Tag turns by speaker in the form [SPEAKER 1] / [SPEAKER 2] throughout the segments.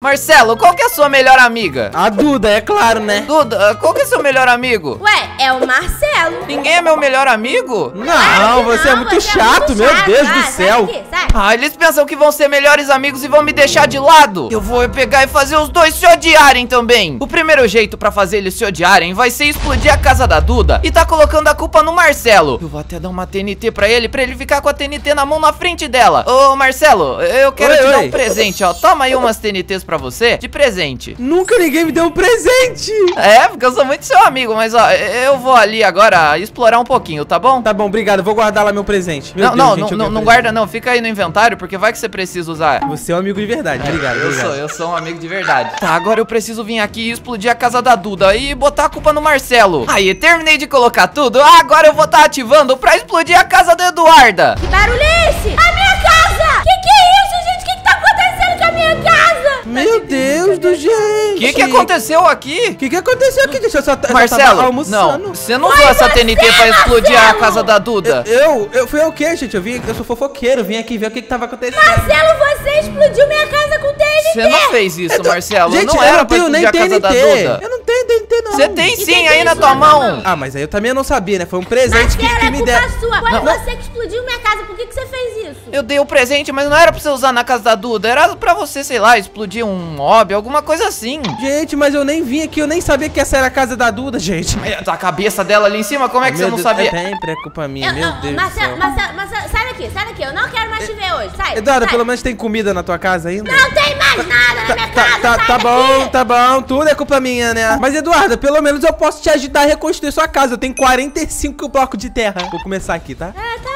[SPEAKER 1] Marcelo, qual que é a sua melhor amiga?
[SPEAKER 2] A Duda, é claro, né?
[SPEAKER 1] Duda, qual que é seu melhor amigo?
[SPEAKER 3] Ué, é o Marcelo.
[SPEAKER 1] Ninguém é meu melhor amigo?
[SPEAKER 2] Não, você é muito chato, meu Deus do céu.
[SPEAKER 1] Ah, eles pensam que vão ser melhores amigos e vão me deixar de lado. Eu vou pegar e fazer os dois se odiarem também. O primeiro jeito pra fazer eles se odiarem vai ser explodir a casa da Duda e tá colocando a culpa no Marcelo. Eu vou até dar uma TNT pra ele ficar com a TNT na mão na frente dela. Ô, Marcelo, eu quero te dar um presente, ó. Toma aí umas TNTs pra você, de presente.
[SPEAKER 2] Nunca ninguém me deu um presente.
[SPEAKER 1] É, porque eu sou muito seu amigo, mas ó, eu vou ali agora explorar um pouquinho, tá bom?
[SPEAKER 2] Tá bom, obrigado, eu vou guardar lá meu presente.
[SPEAKER 1] Não guarda não, fica aí no inventário, porque vai que você precisa usar.
[SPEAKER 2] Você é um amigo de verdade, obrigado.
[SPEAKER 1] Eu sou um amigo de verdade. Tá, agora eu preciso vir aqui e explodir a casa da Duda e botar a culpa no Marcelo. Aí, terminei de colocar tudo, agora eu vou estar ativando pra explodir a casa da Eduarda.
[SPEAKER 3] Que barulho é esse? A minha casa! Que é isso, gente? Que tá acontecendo com a minha casa?
[SPEAKER 2] Meu Deus do gente.
[SPEAKER 1] O que aconteceu aqui?
[SPEAKER 2] O que aconteceu aqui? Deixa eu só
[SPEAKER 1] Marcelo, não, você não usou essa TNT pra explodir a casa da Duda.
[SPEAKER 2] Fui o quê, gente? Eu sou fofoqueiro, vim aqui ver o que tava acontecendo.
[SPEAKER 3] Marcelo, você explodiu minha casa com TNT.
[SPEAKER 1] Você não fez isso, Marcelo.
[SPEAKER 2] Gente,
[SPEAKER 1] não era pra explodir a casa da Duda.
[SPEAKER 2] Eu não tenho TNT, não.
[SPEAKER 1] Você tem sim aí na tua mão.
[SPEAKER 2] Ah, mas aí eu também não sabia, né? Foi um presente que me deram.
[SPEAKER 3] Sua. Foi você que explodiu minha casa. Por que você fez isso?
[SPEAKER 1] Eu dei o presente, mas não era pra você usar na casa da Duda. Era pra você, sei lá, explodir um mob, alguma coisa assim.
[SPEAKER 2] Gente, mas eu nem vim aqui, eu nem sabia que essa era a casa da Duda, gente.
[SPEAKER 1] A cabeça dela ali em cima, como é que você não sabia?
[SPEAKER 2] Sempre é culpa minha, meu Deus do céu.
[SPEAKER 3] Marcelo, sai daqui. Eu não quero mais te ver hoje, sai.
[SPEAKER 2] Eduarda, pelo menos tem comida na tua casa ainda?
[SPEAKER 3] Não tem mais nada na minha casa,
[SPEAKER 2] tá bom, tudo é culpa minha, né? Mas Eduarda, pelo menos eu posso te ajudar a reconstruir sua casa. Eu tenho 45 blocos de terra. Vou começar aqui, tá?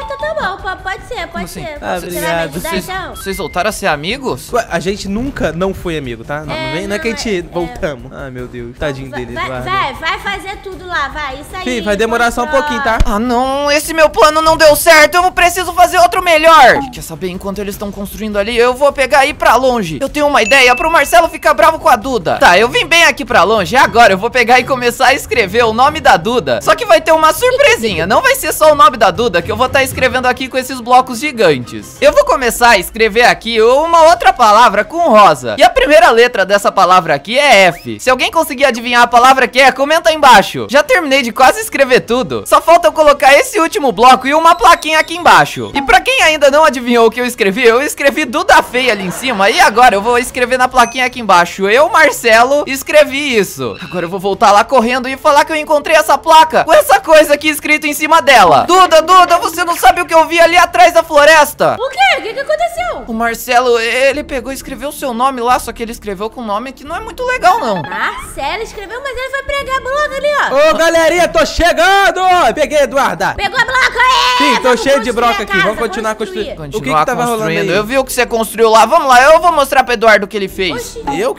[SPEAKER 3] Tá bom, pode ser.
[SPEAKER 2] Obrigado.
[SPEAKER 1] Vocês voltaram a ser amigos?
[SPEAKER 2] Ué, a gente nunca não foi amigo, tá? Não é que a gente voltamos. Ai, meu Deus, tadinho dele, Eduardo.
[SPEAKER 3] Vai fazer tudo lá, vai, isso aí.
[SPEAKER 2] Sim, vai demorar só um pouquinho, tá?
[SPEAKER 1] Ah, não, esse meu plano não deu certo, eu preciso fazer outro melhor. Quer saber, enquanto eles estão construindo ali, eu vou pegar e ir pra longe. Eu tenho uma ideia pro Marcelo ficar bravo com a Duda. Tá, eu vim bem aqui pra longe e agora eu vou pegar e começar a escrever o nome da Duda. Só que vai ter uma surpresinha, não vai ser só o nome da Duda que eu vou estar escrevendo aqui com esses blocos gigantes. Eu vou começar a escrever aqui uma outra palavra com rosa. E a primeira letra dessa palavra aqui é F. Se alguém conseguir adivinhar a palavra que é, comenta aí embaixo. Já terminei de quase escrever tudo. Só falta eu colocar esse último bloco e uma plaquinha aqui embaixo. E pra quem ainda não adivinhou o que eu escrevi Duda Feia ali em cima. E agora eu vou escrever na plaquinha aqui embaixo. Eu, Marcelo, escrevi isso. Agora eu vou voltar lá correndo e falar que eu encontrei essa placa com essa coisa aqui escrito em cima dela. Duda, você não sabe o que eu vi ali atrás da floresta?
[SPEAKER 3] O quê? O que aconteceu?
[SPEAKER 1] O Marcelo, ele pegou e escreveu o seu nome lá, só que ele escreveu com um nome que não é muito legal, não.
[SPEAKER 3] Marcelo escreveu, mas ele foi pregar bloco ali, ó.
[SPEAKER 2] Ô, galerinha, tô chegando! Peguei, Eduarda.
[SPEAKER 3] Pegou a bloco aí!
[SPEAKER 2] Sim, tô cheio de broca aqui, vamos continuar construindo. O que tava rolando aí?
[SPEAKER 1] Eu vi o que você construiu lá, vamos lá, eu vou mostrar pro Eduardo o que ele fez.
[SPEAKER 3] Oxi.
[SPEAKER 2] Eu?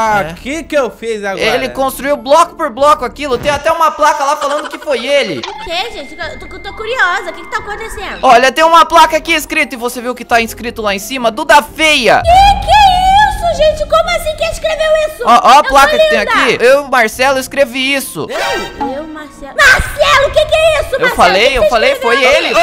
[SPEAKER 2] Que eu fiz agora?
[SPEAKER 1] Ele construiu bloco por bloco aquilo, tem até uma placa lá falando que foi ele.
[SPEAKER 3] O que, gente? Eu tô curiosa, o que tá acontecendo?
[SPEAKER 1] Olha, tem uma placa aqui escrita e você viu que tá escrito lá em cima, Duda Feia.
[SPEAKER 3] Que é isso, gente? Como assim? Quem escreveu isso?
[SPEAKER 1] Ó a placa que tem aqui. Eu, Marcelo, escrevi isso.
[SPEAKER 3] Eu, Marcelo. Marcelo, o que é isso, Marcelo?
[SPEAKER 1] Eu falei, foi ele.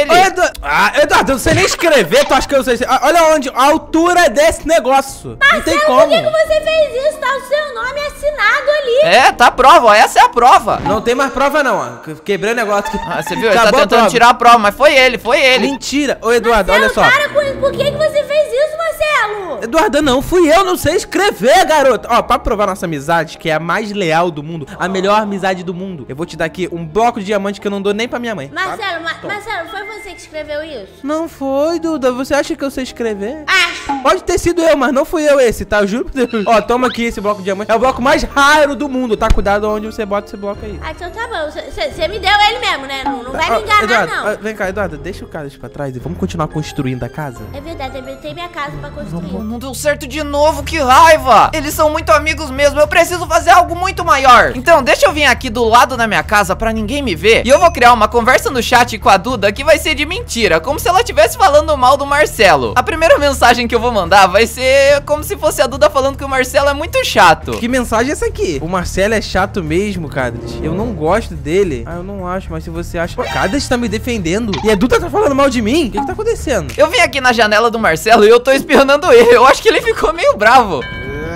[SPEAKER 2] Eduardo, você nem escrever, tu acha que eu sei? Olha onde, a altura desse negócio.
[SPEAKER 3] Marcelo,
[SPEAKER 2] não tem como.
[SPEAKER 3] Por que você fez isso? Tá o seu nome assinado ali.
[SPEAKER 1] É, tá a prova, ó, essa é a prova.
[SPEAKER 2] Não tem mais prova não, ó. Quebrei o negócio aqui.
[SPEAKER 1] Ah, você viu? Ele tá tentando tirar a prova, mas foi ele.
[SPEAKER 2] Mentira. Ô, Eduardo,
[SPEAKER 3] Marcelo,
[SPEAKER 2] olha só.
[SPEAKER 3] Para com isso. Por que você fez isso, Marcelo?
[SPEAKER 2] Eduardo, não fui eu, não sei escrever, garoto. Ó, pra provar nossa amizade, que é a mais leal do mundo, a melhor amizade do mundo, eu vou te dar aqui um bloco de diamante que eu não dou nem pra minha mãe.
[SPEAKER 3] Marcelo, Marcelo, foi você que escreveu isso?
[SPEAKER 2] Não foi, Duda. Você acha que eu sei escrever?
[SPEAKER 3] Acho.
[SPEAKER 2] Pode ter sido eu, mas não fui eu esse, tá? Eu juro por Deus. Ó, toma aqui esse bloco de diamante. É o bloco mais raro do mundo, tá? Cuidado onde você bota esse bloco aí.
[SPEAKER 3] Ah, então tá bom. Você me deu ele mesmo, né? Não vai me enganar,
[SPEAKER 2] Eduardo,
[SPEAKER 3] não.
[SPEAKER 2] Vem cá, Eduardo, deixa o cara pra trás e vamos continuar construindo a casa?
[SPEAKER 3] É verdade, tem minha casa pra construir.
[SPEAKER 1] Não deu certo de novo, que raiva. Eles são muito amigos mesmo, eu preciso fazer algo muito maior. Então, deixa eu vir aqui do lado da minha casa pra ninguém me ver. E eu vou criar uma conversa no chat com a Duda que vai ser de mentira, como se ela estivesse falando mal do Marcelo. A primeira mensagem que eu vou mandar vai ser como se fosse a Duda falando que o Marcelo é muito chato.
[SPEAKER 2] Que mensagem é essa aqui? O Marcelo é chato mesmo, cara. Eu não gosto dele. Ah, eu não acho, mas se você acha... Pô, cada está me defendendo. E a Duda tá falando mal de mim? O que tá acontecendo?
[SPEAKER 1] Eu vim aqui na janela do Marcelo e eu tô espionando ele. Eu acho que ele ficou meio bravo.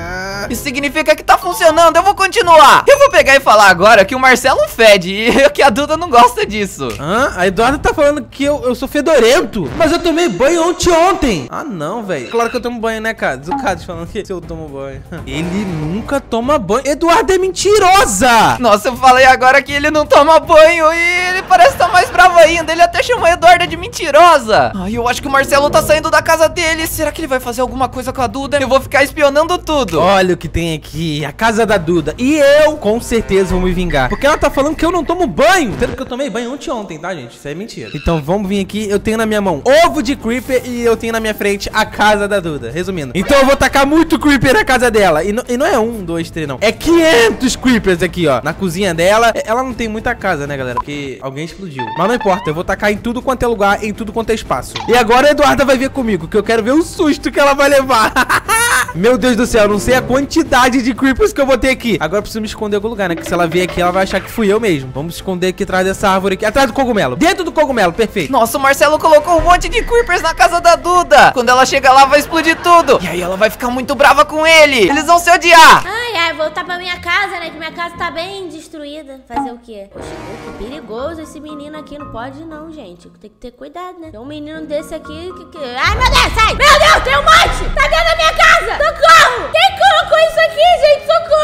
[SPEAKER 1] Isso significa que tá funcionando, eu vou continuar. Eu vou pegar e falar agora que o Marcelo fede e que a Duda não gosta disso.
[SPEAKER 2] Hã? A Eduarda tá falando que eu sou fedorento. Mas eu tomei banho ontem. Ah, não, velho. Claro que eu tomo banho, né, cara? O Cads falando que eu tomo banho. Ele nunca toma banho. Eduarda é mentirosa.
[SPEAKER 1] Nossa, eu falei agora que ele não toma banho e ele parece estar mais bravo ainda. Ele até chamou a Eduarda de mentirosa. Ai, eu acho que o Marcelo tá saindo da casa dele. Será que ele vai fazer alguma coisa com a Duda? Eu vou ficar espionando tudo.
[SPEAKER 2] Olha o que tem aqui, a casa da Duda. E eu, com certeza, vou me vingar. Porque ela tá falando que eu não tomo banho. Sendo que eu tomei banho ontem, tá, gente? Isso é mentira. Então, vamos vir aqui. Eu tenho na minha mão ovo de creeper e eu tenho na minha frente a casa da Duda. Resumindo. Então, eu vou tacar muito creeper na casa dela. E não é 1, 2, 3, não. É 500 creepers aqui, ó. Na cozinha dela. Ela não tem muita casa, né, galera? Porque alguém explodiu. Mas não importa. Eu vou tacar em tudo quanto é lugar, em tudo quanto é espaço. E agora a Eduarda vai ver comigo, que eu quero ver o susto que ela vai levar. Meu Deus do céu, não sei a quantidade de creepers que eu vou ter aqui. Agora eu preciso me esconder em algum lugar, né? Que se ela vier aqui, ela vai achar que fui eu mesmo. Vamos esconder aqui atrás dessa árvore aqui. Atrás do cogumelo. Dentro do cogumelo, perfeito.
[SPEAKER 1] Nossa, o Marcelo colocou um monte de creepers na casa da Duda. Quando ela chega lá, vai explodir tudo. E aí ela vai ficar muito brava com ele. Eles vão se odiar.
[SPEAKER 3] Ai, voltar pra minha casa, né? Que minha casa tá bem destruída. Fazer o quê? Poxa, que perigoso esse menino aqui. Não pode não, gente. Tem que ter cuidado, né? Tem um menino desse aqui que... Ai, meu Deus, sai! Meu Deus, tem um monte! Tá dentro da minha casa! Socorro! Quem colocou isso aqui, gente?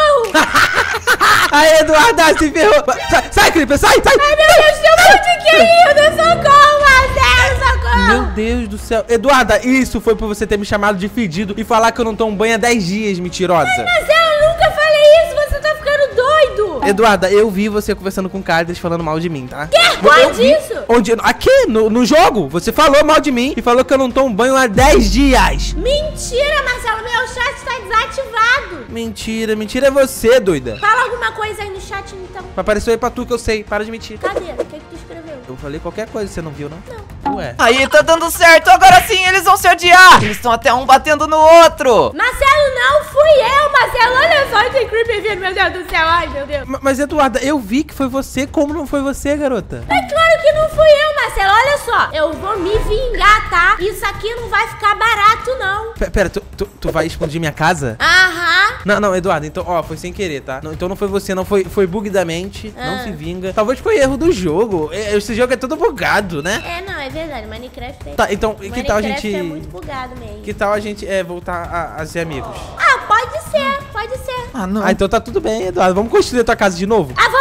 [SPEAKER 3] Socorro!
[SPEAKER 2] Aí, Eduarda, se ferrou. Sai, creeper, sai!
[SPEAKER 3] Ai, meu Deus, tem um monte de querido! Socorro, Marcelo, socorro!
[SPEAKER 2] Meu Deus do céu. Eduarda, isso foi por você ter me chamado de fedido e falar que eu não tomo banho há 10 dias, mentirosa.
[SPEAKER 3] Marcelo, eu nunca falei isso! Você tá ficando doido!
[SPEAKER 2] Eduarda, eu vi você conversando com o Carlos falando mal de mim, tá?
[SPEAKER 3] Onde isso?
[SPEAKER 2] Onde? Aqui, no jogo. Você falou mal de mim e falou que eu não tomo banho há 10 dias.
[SPEAKER 3] Mentira, Marcelo. Meu chat tá desativado.
[SPEAKER 2] Mentira é você, doida.
[SPEAKER 3] Fala alguma coisa aí no chat, então.
[SPEAKER 2] Apareceu aí pra tu que eu sei. Para de mentir.
[SPEAKER 3] Cadê? O que tu escreveu?
[SPEAKER 2] Eu falei qualquer coisa, você não viu, não?
[SPEAKER 3] Não.
[SPEAKER 2] Ué.
[SPEAKER 1] Aí, tá dando certo. Agora sim, eles vão se odiar. Eles estão até um batendo no outro.
[SPEAKER 3] Marcelo, não fui eu, Marcelo. Olha só, tem creepy vindo, meu Deus do céu. Ai, meu Deus.
[SPEAKER 2] Mas, Eduarda, eu vi que foi você. Como não foi você, garota?
[SPEAKER 3] É claro que não fui eu, Marcelo. Olha só, eu vou me vingar, tá? Isso aqui não vai ficar barato, não.
[SPEAKER 2] Pera, tu vai explodir minha casa?
[SPEAKER 3] Aham.
[SPEAKER 2] Não, Eduarda, então, ó, foi sem querer, tá? Não, então não foi você, não. Foi bug da mente. Não se vinga. Talvez foi erro do jogo. Esse jogo é todo bugado, né?
[SPEAKER 3] Não, é verdade. Minecraft tem.
[SPEAKER 2] Tá, então, que tal a gente...
[SPEAKER 3] Minecraft é muito bugado mesmo.
[SPEAKER 2] Que tal a gente voltar a ser amigos?
[SPEAKER 3] Ah, pode ser, pode ser.
[SPEAKER 1] Ah, não.
[SPEAKER 2] Ah, então tá tudo bem, Eduardo. Vamos construir a tua casa de novo?
[SPEAKER 3] Ah,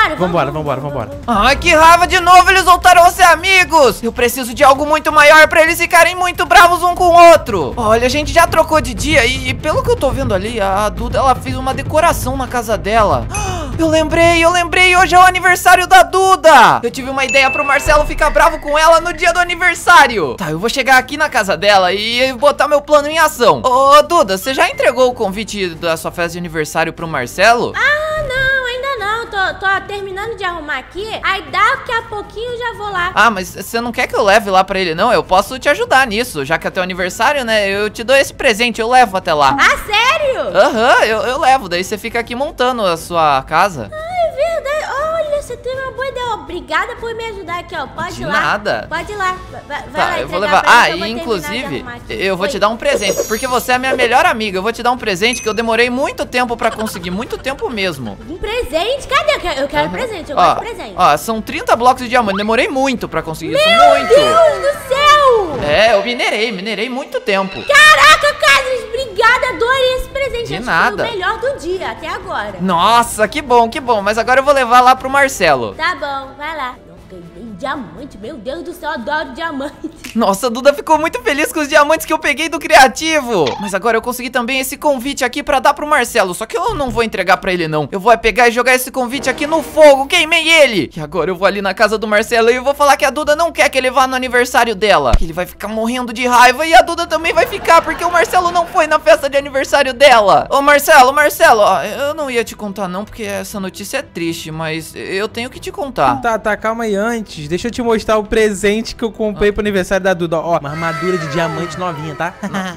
[SPEAKER 3] vambora.
[SPEAKER 1] Ai, que raiva de novo, eles voltaram a ser amigos. Eu preciso de algo muito maior pra eles ficarem muito bravos um com o outro. Olha, a gente já trocou de dia e pelo que eu tô vendo ali, a Duda, ela fez uma decoração na casa dela. Eu lembrei, hoje é o aniversário da Duda. Eu tive uma ideia pro Marcelo ficar bravo com ela no dia do aniversário. Tá, eu vou chegar aqui na casa dela e botar meu plano em ação. Ô, Duda, você já entregou o convite da sua festa de aniversário pro Marcelo?
[SPEAKER 3] Ah, não, ainda não. Tô terminando de arrumar aqui. Aí daqui a pouquinho eu já vou lá.
[SPEAKER 1] Ah, mas você não quer que eu leve lá pra ele, não? Eu posso te ajudar nisso. Já que é teu aniversário, né? Eu te dou esse presente, eu levo até lá.
[SPEAKER 3] Ah, sério?
[SPEAKER 1] Aham, eu levo. Daí você fica aqui montando a sua casa.
[SPEAKER 3] Ah, é verdade. Olha, você teve uma boa ideia. Obrigada por me ajudar aqui, ó. Pode ir lá.
[SPEAKER 1] De nada.
[SPEAKER 3] Pode ir lá. Vai
[SPEAKER 1] Tá,
[SPEAKER 3] lá,
[SPEAKER 1] eu vou
[SPEAKER 3] entregar
[SPEAKER 1] levar.
[SPEAKER 3] pra
[SPEAKER 1] Ah,
[SPEAKER 3] ele que
[SPEAKER 1] e
[SPEAKER 3] eu vou terminar de
[SPEAKER 1] inclusive,
[SPEAKER 3] arrumar aqui.
[SPEAKER 1] eu vou te dar um presente. Porque você é a minha melhor amiga. Eu vou te dar um presente que eu demorei muito tempo pra conseguir. Muito tempo mesmo.
[SPEAKER 3] Um presente? Cadê? Eu quero presente. Eu gosto de presente.
[SPEAKER 1] Ó, são 30 blocos de diamante. Demorei muito pra conseguir isso.
[SPEAKER 3] Meu
[SPEAKER 1] Muito.
[SPEAKER 3] Deus do céu!
[SPEAKER 1] É, eu minerei muito tempo.
[SPEAKER 3] Caraca, Carlos, obrigada. Adorei esse presente.
[SPEAKER 1] De
[SPEAKER 3] Acho
[SPEAKER 1] nada.
[SPEAKER 3] que foi o melhor do dia até agora.
[SPEAKER 1] Nossa, que bom, que bom. Mas agora eu vou levar lá pro Marcelo.
[SPEAKER 3] Tá bom, vai lá. Ganhei diamante, meu Deus do céu, eu adoro diamante.
[SPEAKER 1] Nossa, a Duda ficou muito feliz com os diamantes que eu peguei do criativo. Mas agora eu consegui também esse convite aqui pra dar pro Marcelo. Só que eu não vou entregar pra ele, não. Eu vou pegar e jogar esse convite aqui no fogo. Queimei ele. E agora eu vou ali na casa do Marcelo e eu vou falar que a Duda não quer que ele vá no aniversário dela. Que ele vai ficar morrendo de raiva e a Duda também vai ficar, porque o Marcelo não foi na festa de aniversário dela. Ô, Marcelo, ó, eu não ia te contar não, porque essa notícia é triste, mas eu tenho que te contar.
[SPEAKER 2] Tá, calma aí antes. Cid, deixa eu te mostrar o presente que eu comprei pro aniversário da Duda. Ó, uma armadura de diamante novinha, tá?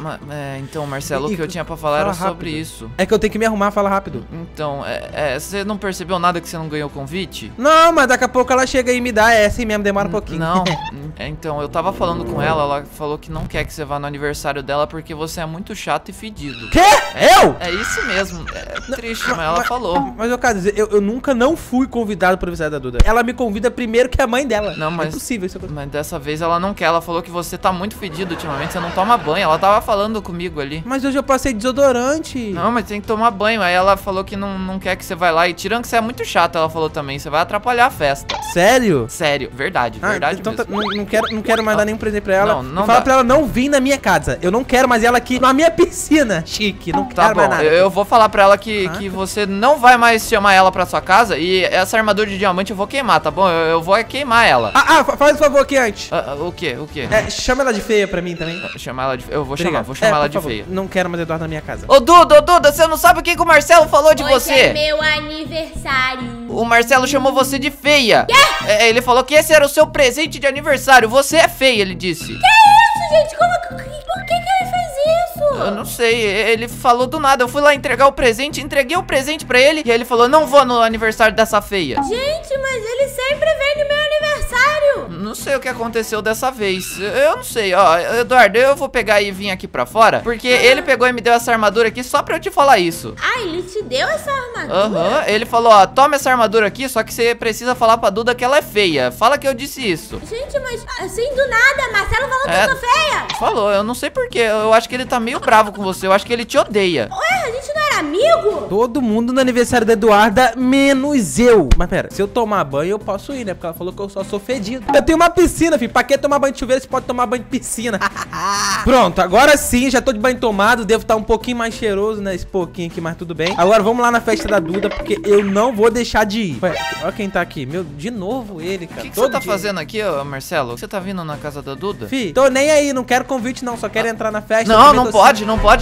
[SPEAKER 1] Então, Marcelo, o que eu tinha pra falar era sobre isso.
[SPEAKER 2] É que eu tenho que me arrumar, fala rápido.
[SPEAKER 1] Então, você não percebeu nada que você não ganhou o convite?
[SPEAKER 2] Não, mas daqui a pouco ela chega e me dá. É assim mesmo, demora um pouquinho.
[SPEAKER 1] Não, então, eu tava falando com ela falou que não quer que você vá no aniversário dela porque você é muito chato e fedido.
[SPEAKER 2] Quê? Eu?
[SPEAKER 1] É isso mesmo, é triste, mas ela falou.
[SPEAKER 2] Mas eu quero dizer, eu nunca não fui convidado pro aniversário da Duda. Ela me convida primeiro que a mãe dela.
[SPEAKER 1] Não, mas...
[SPEAKER 2] É impossível isso.
[SPEAKER 1] Mas dessa vez ela não quer, ela falou que você tá muito fedido ultimamente, você não toma banho, ela tava falando comigo ali.
[SPEAKER 2] Mas hoje eu passei desodorante.
[SPEAKER 1] Não, mas tem que tomar banho, aí ela falou que não quer que você vá lá, e tirando que você é muito chato, ela falou também, você vai atrapalhar a festa.
[SPEAKER 2] Sério?
[SPEAKER 1] Sério, verdade
[SPEAKER 2] então
[SPEAKER 1] mesmo.
[SPEAKER 2] não quero mais dar nenhum presente pra ela.
[SPEAKER 1] Não
[SPEAKER 2] Fala
[SPEAKER 1] dá.
[SPEAKER 2] pra ela não vir na minha casa. Eu não quero mais ela aqui na minha piscina. Chique, não
[SPEAKER 1] Tá
[SPEAKER 2] quero
[SPEAKER 1] bom,
[SPEAKER 2] mais nada.
[SPEAKER 1] eu vou falar pra ela que você não vai mais chamar ela pra sua casa, e essa armadura de diamante eu vou queimar, tá bom? Eu vou queimar ela.
[SPEAKER 2] Faz o favor aqui antes.
[SPEAKER 1] O quê?
[SPEAKER 2] Chama ela de feia pra mim também.
[SPEAKER 1] Chamar ela de... Eu vou
[SPEAKER 2] Obrigado.
[SPEAKER 1] chamar ela
[SPEAKER 2] por
[SPEAKER 1] de
[SPEAKER 2] favor.
[SPEAKER 1] feia.
[SPEAKER 2] Não quero mais Eduardo na minha casa.
[SPEAKER 1] Ô Duda, você não sabe o que o Marcelo falou de
[SPEAKER 3] Hoje
[SPEAKER 1] você?
[SPEAKER 3] é meu aniversário.
[SPEAKER 1] O Marcelo chamou você de feia. Ele falou que esse era o seu presente de aniversário. Você é feia, ele disse.
[SPEAKER 3] Que isso, gente? Por que ele fez isso?
[SPEAKER 1] Eu não sei, ele falou do nada. Eu fui lá entregar o presente, entreguei o presente pra ele e ele falou, não vou no aniversário dessa feia.
[SPEAKER 3] Gente, mas ele sempre vem no meu aniversário.
[SPEAKER 1] Não sei o que aconteceu dessa vez. Eu não sei, ó, Eduardo, eu vou pegar e vir aqui pra fora, porque ele pegou e me deu essa armadura aqui só pra eu te falar isso.
[SPEAKER 3] Ah, ele te deu essa armadura?
[SPEAKER 1] Aham, ele falou, ó, toma essa armadura aqui, só que você precisa falar pra Duda que ela é feia. Fala que eu disse isso.
[SPEAKER 3] Gente, mas assim do nada, Marcelo falou que eu sou feia.
[SPEAKER 1] Falou, eu não sei porquê. Eu acho que ele tá meio bravo com você. Eu acho que ele te odeia.
[SPEAKER 3] Ué, a gente não era amigo?
[SPEAKER 2] Todo mundo no aniversário da Eduarda, menos eu. Mas pera, se eu tomar banho, eu posso ir, né? Porque ela falou que eu só sou fedido. Eu tenho uma piscina, filho. Pra que tomar banho de chuveiro? Você pode tomar banho de piscina. Pronto, agora sim, já tô de banho tomado. Devo estar um pouquinho mais cheiroso, né? Esse pouquinho aqui, mas tudo bem. Agora vamos lá na festa da Duda, porque eu não vou deixar de ir. Ué, olha quem tá aqui. Meu, de novo ele, cara.
[SPEAKER 1] O que você tá fazendo aqui, ó, Marcelo? Você tá vindo na casa da Duda?
[SPEAKER 2] Fih, tô nem aí, não quero convite não, só quero entrar na festa.
[SPEAKER 1] Não pode. Não pode.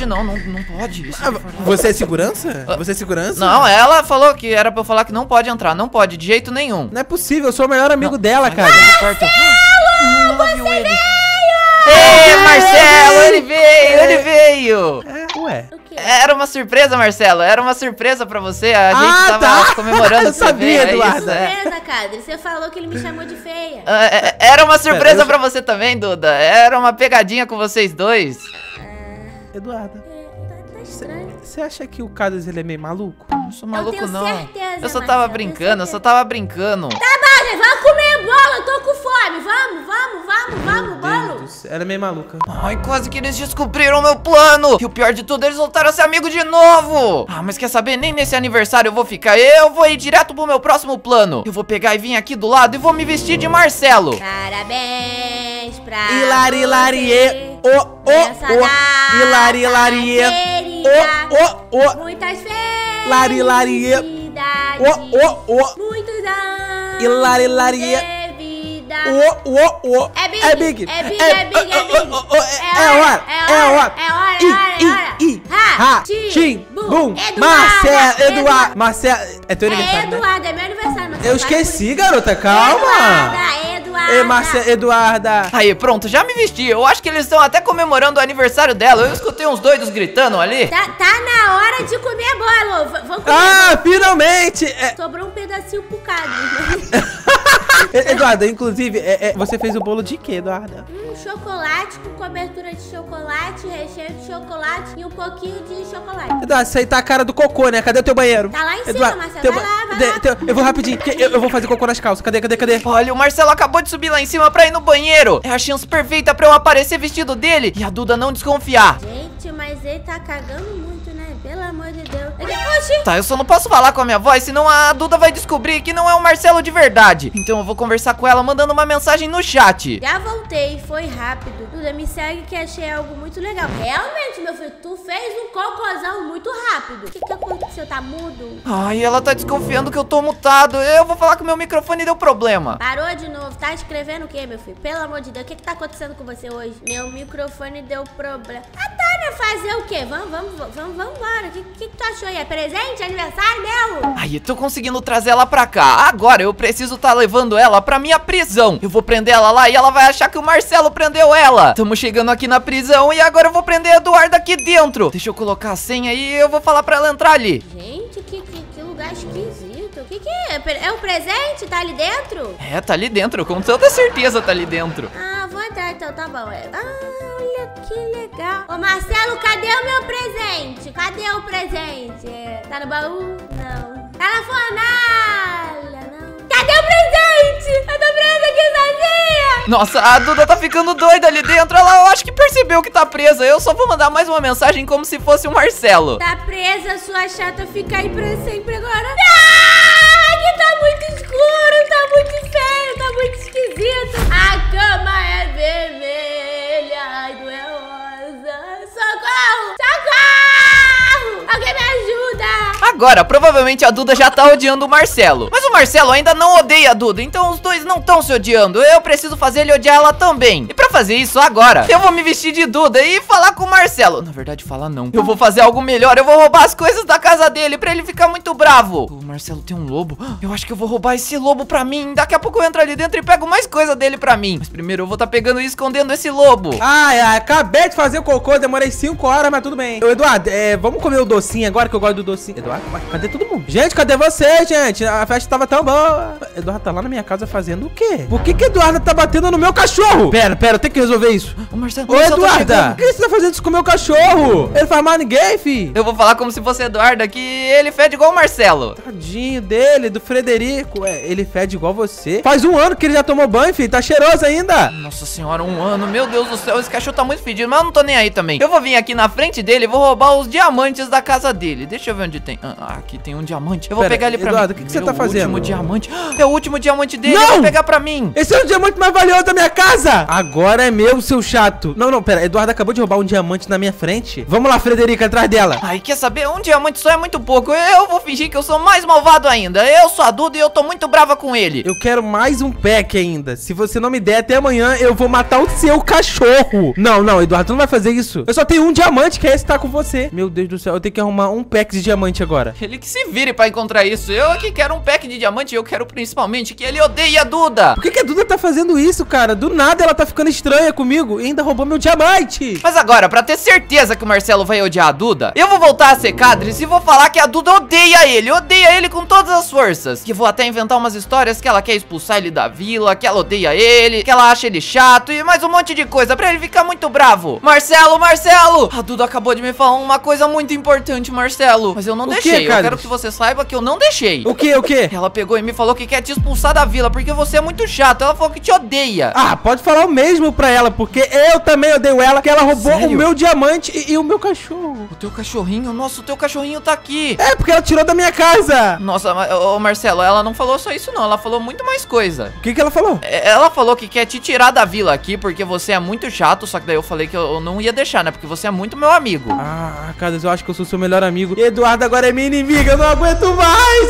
[SPEAKER 1] Isso
[SPEAKER 2] você é segurança? Você é segurança?
[SPEAKER 1] Não, ela falou que era pra eu falar que não pode entrar. Não pode, de jeito nenhum.
[SPEAKER 2] Não é possível, eu sou o melhor amigo dela, cara.
[SPEAKER 1] Ela viu ele. Ei, Marcelo, ele veio.
[SPEAKER 2] Ué.
[SPEAKER 3] O quê?
[SPEAKER 1] Era uma surpresa, Marcelo. Era uma surpresa pra você. A gente tava comemorando.
[SPEAKER 2] Eu sabia, Eduardo.
[SPEAKER 3] Surpresa, Cadre. Você falou que ele me chamou de feia.
[SPEAKER 1] Era uma surpresa pra você também, Duda. Era uma pegadinha com vocês dois.
[SPEAKER 2] Eduardo,
[SPEAKER 3] Tá estranho.
[SPEAKER 2] você acha que o Carlos ele é meio maluco?
[SPEAKER 1] Não sou maluco,
[SPEAKER 3] tenho
[SPEAKER 1] não.
[SPEAKER 3] certeza,
[SPEAKER 1] Eu só tava
[SPEAKER 3] Marcelo,
[SPEAKER 1] brincando,
[SPEAKER 3] eu só
[SPEAKER 1] brincando.
[SPEAKER 3] Tá bom, gente, vamos comer bolo, eu tô com fome. Vamos, bolo.
[SPEAKER 2] Ela é meio maluca.
[SPEAKER 1] Ai, quase que eles descobriram meu plano. E o pior de tudo, eles voltaram a ser amigos de novo. Ah, mas quer saber? Nem nesse aniversário eu vou ficar. Eu vou ir direto pro meu próximo plano. Eu vou pegar e vir aqui do lado e vou me vestir de Marcelo.
[SPEAKER 3] Parabéns pra
[SPEAKER 2] Hilari,
[SPEAKER 3] você. Nessa data
[SPEAKER 2] Hilari, querida.
[SPEAKER 3] Muitas felicidades.
[SPEAKER 2] Lari, larie.
[SPEAKER 3] Muitos anos
[SPEAKER 2] Hilari, larie.
[SPEAKER 3] de vida.
[SPEAKER 2] É big. É hora. Tim, bum, Marcelo, Marcelo. É teu aniversário, né?
[SPEAKER 3] Eduardo, é meu aniversário.
[SPEAKER 2] Eu esqueci, garota, calma. Ei, Marcelo, Eduarda.
[SPEAKER 1] Aí, pronto, já me vesti. Eu acho que eles estão até comemorando o aniversário dela. Eu escutei uns doidos gritando ali.
[SPEAKER 3] Tá na hora de comer bolo. Vamos comer.
[SPEAKER 2] Ah, finalmente.
[SPEAKER 3] Sobrou um pedacinho pro Cadre.
[SPEAKER 2] Eduarda, inclusive, você fez o bolo de quê, Eduarda?
[SPEAKER 3] Chocolate com cobertura de chocolate, recheio de chocolate e um pouquinho de chocolate.
[SPEAKER 2] Eduarda, isso aí tá a cara do cocô, né? Cadê o teu banheiro?
[SPEAKER 3] Tá lá em cima,
[SPEAKER 2] Eduardo,
[SPEAKER 3] Marcelo. Vai lá.
[SPEAKER 2] Eu vou rapidinho, porque eu vou fazer cocô nas calças. Cadê?
[SPEAKER 1] Olha, o Marcelo acabou de subir lá em cima pra ir no banheiro. É a chance perfeita pra eu aparecer vestido dele e a Duda não desconfiar.
[SPEAKER 3] Gente, mas ele tá cagando muito, né? Pelo amor de Deus. Oxi.
[SPEAKER 1] Tá, eu só não posso falar com a minha voz, senão a Duda vai descobrir que não é o Marcelo de verdade. Então eu vou conversar com ela mandando uma mensagem no chat.
[SPEAKER 3] Já voltei, foi rápido. Duda, me segue que achei algo muito legal. Realmente, meu filho, tu fez um cocôzão muito rápido. O que aconteceu? Tá mudo?
[SPEAKER 1] Ai, ela tá desconfiando que eu tô mutado. Eu vou falar que o meu microfone deu problema.
[SPEAKER 3] Parou de novo. Tá escrevendo o quê, meu filho? Pelo amor de Deus, o que tá acontecendo com você hoje? Meu microfone deu problema. Ah, tá, né? Fazer o quê? Vamos embora. O que tá cachorro? É presente? Aniversário meu?
[SPEAKER 1] Aí, tô conseguindo trazer ela pra cá. Agora eu preciso tá levando ela pra minha prisão. Eu vou prender ela lá e ela vai achar que o Marcelo prendeu ela. Estamos chegando aqui na prisão e agora eu vou prender a Eduarda aqui dentro. Deixa eu colocar a senha e eu vou falar pra ela entrar ali.
[SPEAKER 3] Gente, que lugar esquisito. O que é? É o presente? Tá ali dentro?
[SPEAKER 1] É, tá ali dentro, com toda certeza tá ali dentro.
[SPEAKER 3] Ah, vou entrar então, tá bom. Olha que legal. Ô Marcelo, cadê o meu presente? Cadê o presente? Tá no baú? Não. Tá na fornalha? Não. Cadê o presente? Eu tô presa aqui sozinha.
[SPEAKER 1] Nossa, a Duda tá ficando doida ali dentro. Ela, eu acho que percebeu que tá presa. Eu só vou mandar mais uma mensagem como se fosse o Marcelo.
[SPEAKER 3] Tá presa, sua chata, fica aí pra sempre agora. Ah, aqui tá muito escuro, tá muito feio, tá muito esquisito. A cama é vermelha, ai, não é rosa. Socorro! Socorro! Alguém me ajuda!
[SPEAKER 1] Agora, provavelmente a Duda já tá odiando o Marcelo. Mas o Marcelo ainda não odeia a Duda, então os dois não estão se odiando. Eu preciso fazer ele odiar ela também. E pra fazer isso agora, eu vou me vestir de Duda e falar com o Marcelo. Na verdade, falar não. Eu vou fazer algo melhor, eu vou roubar as coisas da casa dele pra ele ficar muito bravo. O Marcelo tem um lobo. Eu acho que eu vou roubar esse lobo pra mim. Daqui a pouco eu entro ali dentro e pego mais coisa dele pra mim. Mas primeiro eu vou tá pegando e escondendo esse lobo.
[SPEAKER 2] Ai, acabei de fazer o cocô, demorei 5 horas, mas tudo bem. Ô, Eduardo, vamos comer o docinho agora, que eu gosto do docinho. Eduardo, cadê todo mundo? Gente, cadê você, gente? A festa tava tão boa. Eduardo tá lá na minha casa fazendo o quê? Por que Eduardo tá batendo no meu cachorro? Pera, eu tenho que resolver isso.
[SPEAKER 1] O Marcelo,
[SPEAKER 2] Ô, Eduarda, por que você tá fazendo isso com o meu cachorro? Ele faz mal ninguém, fi.
[SPEAKER 1] Eu vou falar como se fosse Eduarda, que ele fede igual o Marcelo.
[SPEAKER 2] Tadinho dele, do Frederico. Ele fede igual você. Faz 1 ano que ele já tomou banho, filho. Tá cheiroso ainda.
[SPEAKER 1] Nossa senhora, 1 ano. Meu Deus do céu, esse cachorro tá muito fedido. Mas eu não tô nem aí também. Eu vou vir aqui na frente dele e vou roubar os diamantes da casa dele. Deixa eu ver onde tem. Aqui tem um diamante. Eu vou pegar ele pra
[SPEAKER 2] Eduardo,
[SPEAKER 1] mim.
[SPEAKER 2] o que você tá fazendo?
[SPEAKER 1] O último diamante. É o último diamante dele.
[SPEAKER 2] Não!
[SPEAKER 1] Eu vou pegar pra mim.
[SPEAKER 2] Esse é o diamante mais valioso da minha casa. Agora é meu, seu chato. Não, pera. Eduardo acabou de roubar um diamante na minha frente. Vamos lá, Frederica, atrás dela.
[SPEAKER 1] Ai, quer saber? Um diamante só é muito pouco. Eu vou fingir que eu sou mais malvado ainda. Eu sou a Duda e eu tô muito brava com ele.
[SPEAKER 2] Eu quero mais um pack ainda. Se você não me der até amanhã, eu vou matar o seu cachorro. Não, Eduardo, tu não vai fazer isso. Eu só tenho um diamante, que é esse que tá com você. Meu Deus do céu, eu tenho que arrumar um pack de diamante agora.
[SPEAKER 1] Ele que se vire pra encontrar isso. Eu aqui quero um pack de diamante e eu quero principalmente que ele odeie a Duda.
[SPEAKER 2] Por que a Duda tá fazendo isso, cara? Do nada ela tá ficando estranha comigo e ainda roubou meu diamante.
[SPEAKER 1] Mas agora, pra ter certeza que o Marcelo vai odiar a Duda, eu vou voltar a ser Cadres e vou falar que a Duda odeia ele com todas as forças. Que vou até inventar umas histórias que ela quer expulsar ele da vila, que ela odeia ele, que ela acha ele chato e mais um monte de coisa pra ele ficar muito bravo. Marcelo! A Duda acabou de me falar uma coisa muito importante, Marcelo. Mas eu não deixei. Eu quero que você saiba que eu não deixei.
[SPEAKER 2] O quê?
[SPEAKER 1] Ela pegou e me falou que quer te expulsar da vila porque você é muito chato. Ela falou que te odeia.
[SPEAKER 2] Ah, pode falar o mesmo pra ela, porque eu também odeio ela, que ela roubou o meu diamante e o meu cachorro.
[SPEAKER 1] O teu cachorrinho? Nossa, o teu cachorrinho tá aqui.
[SPEAKER 2] É, porque ela tirou da minha casa.
[SPEAKER 1] Nossa, ô Marcelo, ela não falou só isso não, ela falou muito mais coisa.
[SPEAKER 2] O que ela falou?
[SPEAKER 1] Ela falou que quer te tirar da vila aqui porque você é muito chato, só que daí eu falei que eu não ia deixar, né? Porque você é muito meu amigo.
[SPEAKER 2] Ah, Cadês, eu acho que eu sou seu melhor amigo. E Eduardo agora é minha inimiga, eu não aguento mais,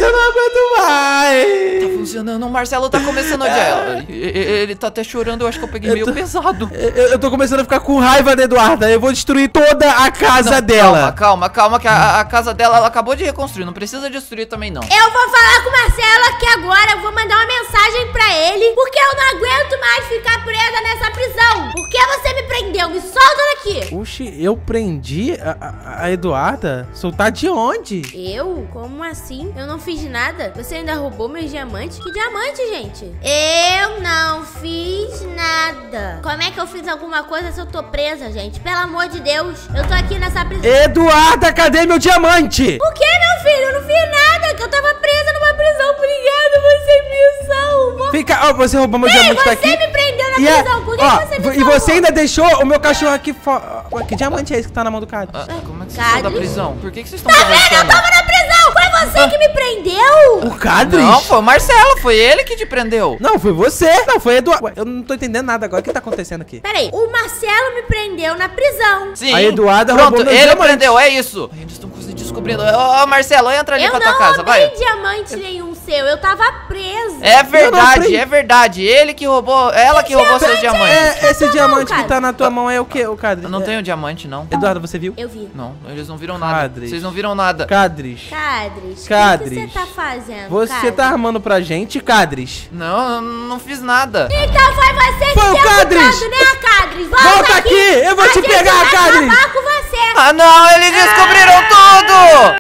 [SPEAKER 1] Tá funcionando, o Marcelo tá começando a odiar ela. Ele tá até chorando, eu acho que eu peguei meio pesado.
[SPEAKER 2] Eu tô começando a ficar com raiva da Eduarda, eu vou destruir toda a casa dela.
[SPEAKER 1] Calma, que a casa dela, ela acabou de reconstruir, não precisa destruir também não.
[SPEAKER 3] Eu vou falar com o Marcelo aqui agora, eu vou mandar uma mensagem pra ele, porque eu não aguento mais ficar presa nessa prisão. Por que você me prendeu? Me solta daqui.
[SPEAKER 2] Oxi, eu prendi a Eduarda? Soltar de onde?
[SPEAKER 3] Eu? Como assim? Eu não fiz nada. Você ainda roubou meus diamantes? Que diamante, gente? Eu não fiz nada. Como é que eu fiz alguma coisa se eu tô presa, gente? Pelo amor de Deus, eu tô aqui nessa prisão.
[SPEAKER 2] Eduarda, cadê meu diamante?
[SPEAKER 3] O que, meu filho? Eu não fiz nada, que eu tava presa numa prisão. Obrigada, você me salvou.
[SPEAKER 2] Fica, você roubou meu diamante, tá aqui.
[SPEAKER 3] Você me prendeu na prisão, por que você me salvou?
[SPEAKER 2] E você ainda deixou o meu cachorro aqui fora. Que diamante é esse que tá na mão do Cadês?
[SPEAKER 1] Como é que você saiu da prisão? Por que vocês estão
[SPEAKER 3] conversando? Eu tava na prisão, foi você que me prendeu.
[SPEAKER 2] O Cadês?
[SPEAKER 1] Não, foi o Marcelo, foi ele que te prendeu.
[SPEAKER 2] Não, foi você. Não, foi Eduardo. Ué, eu não tô entendendo nada agora. O que tá acontecendo aqui?
[SPEAKER 3] Peraí, o Marcelo me prendeu na prisão.
[SPEAKER 1] Sim.
[SPEAKER 2] A Eduarda roubou meu
[SPEAKER 1] ele
[SPEAKER 2] diamante.
[SPEAKER 1] Prendeu, é isso. Eles estão descobrindo. Ô, Marcelo, entra ali pra tua casa, vai.
[SPEAKER 3] Eu não roubei diamante nenhum, seu. Eu tava presa.
[SPEAKER 1] É verdade. Ele que roubou, ela que roubou seus diamantes.
[SPEAKER 2] Esse diamante que tá na tua mão é o quê, ô Cadris?
[SPEAKER 1] Eu não tenho diamante, não.
[SPEAKER 2] Eduardo, você viu?
[SPEAKER 3] Eu vi.
[SPEAKER 1] Não, eles não viram nada.
[SPEAKER 2] Cadris.
[SPEAKER 1] Vocês não viram nada.
[SPEAKER 2] Cadris.
[SPEAKER 3] Cadris, o
[SPEAKER 2] Cadris.
[SPEAKER 3] que você tá fazendo,
[SPEAKER 2] Você
[SPEAKER 3] Cadris?
[SPEAKER 2] tá armando pra gente, Cadris?
[SPEAKER 1] Não, eu não fiz nada.
[SPEAKER 3] Então foi você que
[SPEAKER 2] Foi o
[SPEAKER 3] deu
[SPEAKER 2] Cadris.
[SPEAKER 3] todo, né, Cadris?
[SPEAKER 2] Volta aqui, eu vou te pegar,
[SPEAKER 3] A gente vai
[SPEAKER 2] Cadris.
[SPEAKER 3] acabar com você.
[SPEAKER 1] Ah, não, eles descobriram tudo!